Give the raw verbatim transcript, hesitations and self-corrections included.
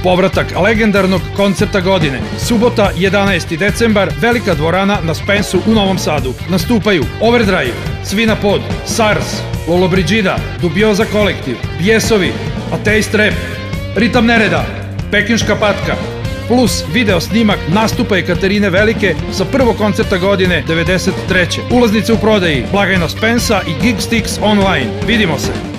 Povratak legendarnog koncerta godine. Subota, jedanaesti decembar, Velika dvorana na Spensu u Novom Sadu. Nastupaju Overdrive, Svina pod, SARS, Lollobrigida, Dubioza kolektiv, Bijesovi, Ateist Rap, Ritam nereda, Pekinška patka, plus video snimak nastupa Ekaterine Velike sa prvog koncerta godine devedeset treće. Ulaznice u prodaji, blagajna Spensa i Gigstix online. Vidimo se!